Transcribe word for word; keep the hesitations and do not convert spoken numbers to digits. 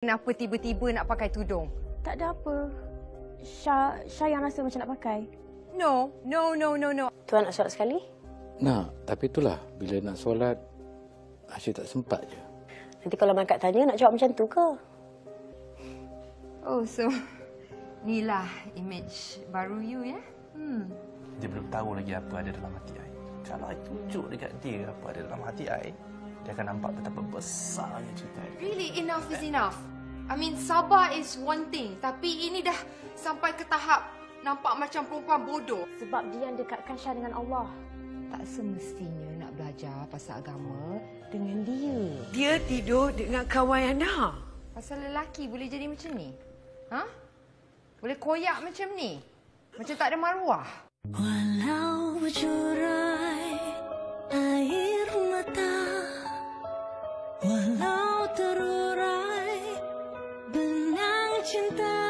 Kenapa tiba-tiba nak pakai tudung? Tak ada apa. Syah, Syah yang rasa macam nak pakai. No, no, no, no, no. Tuan nak solat sekali? Nak, tapi itulah. Bila nak solat, Asyik tak sempat je. Nanti kalau Mak Kak tanya, nak jawab macam tu ke? Oh, so inilah image baru you, ya? Hmm. Dia belum tahu lagi apa ada dalam hati I. Kalau I tunjuk dekat dia apa ada dalam hati I, dia akan nampak betapa besarnya cerita I. Really, enough is enough. I mean, sabar is one thing. Tapi ini dah sampai ke tahap nampak macam perempuan bodoh. Sebab dia yang dekatkan Syah dengan Allah. Tak semestinya nak belajar pasal agama dengan dia. Dia tidur dengan kawan Ana. Pasal lelaki boleh jadi macam ni? Ha? Boleh koyak macam ni? Macam tak ada maruah. Walau bercurai air mata, walau terurai benang cinta.